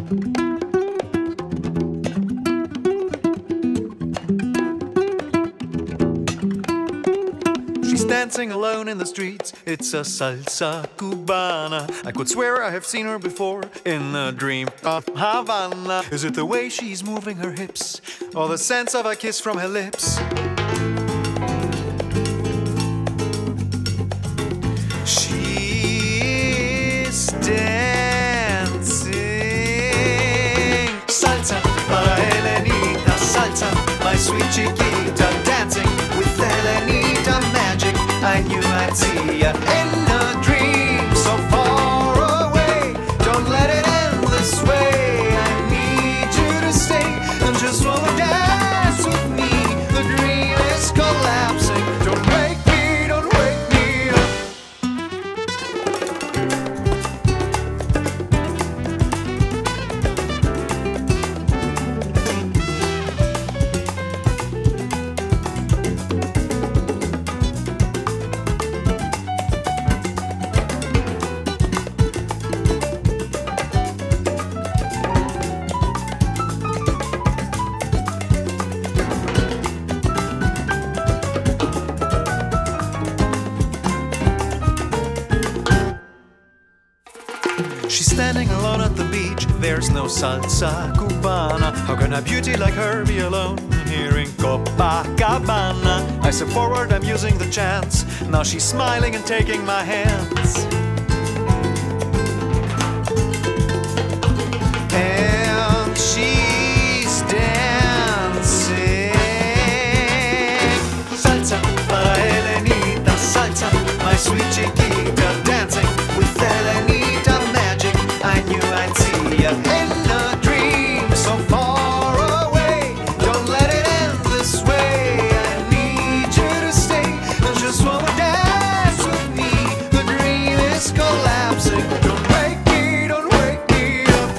Dancing alone in the streets, it's a salsa cubana. I could swear I have seen her before in a dream of Havana. Is it the way she's moving her hips, or the sense of a kiss from her lips? She's dancing. Salsa para Elenita, salsa, my sweet chiquita, dancing with Elenita magic. I knew I'd see ya in a dream so far away. Don't let it end this way. I need you to stay and just wanna dance with me. The dream is collapsing. Don't wake me, don't wake me up. She's standing alone at the beach, there's no salsa cubana. How can a beauty like her be alone here in Copacabana? I step forward, I'm using the chance. Now she's smiling and taking my hands. And she's dancing. Salsa para Elenita, salsa, my sweet chiquita, dancing with Elenita magic. I knew I'd see ya in a dream so far away. Don't let it end this way. I need you to stay and just wanna dance with me. The dream is collapsing. Don't wake me, don't wake me up.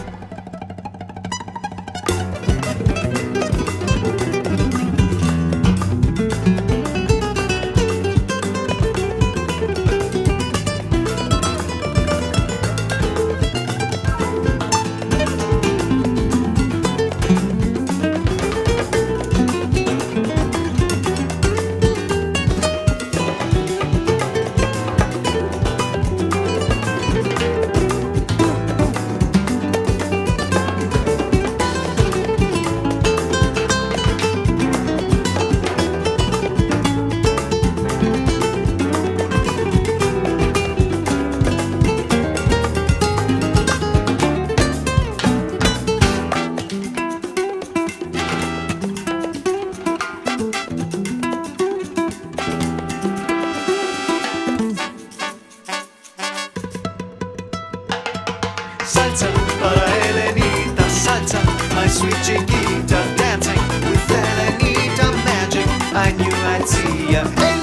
Salsa para Elenita, salsa, my sweet chiquita, dancing with Elenita magic. I knew I'd see ya.